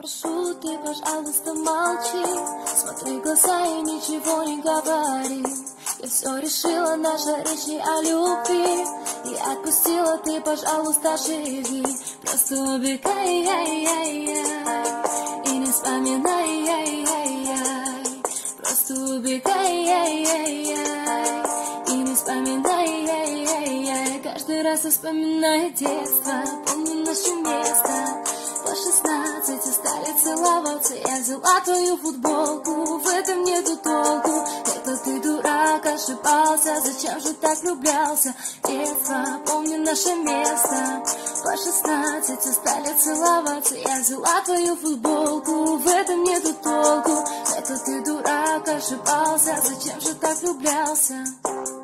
пишу, ты, пожалуйста, молчи. Смотри в глаза и ничего не говори. Я все решила, наша речь не о любви. И отпустила, ты, пожалуйста, живи. Просто убегай, и не вспоминай, просто убегай, и не вспоминай, каждый раз вспоминаю детство, помню наше место. По 16 стали целоваться, я взяла твою футболку, в этом нету толку. Это ты, дурак, ошибался, зачем же так влюблялся? Детство, помню наше место. По 16 стали целоваться, я взяла твою футболку, в этом нету толку. Это ты, дурак, ошибался, зачем же так влюблялся?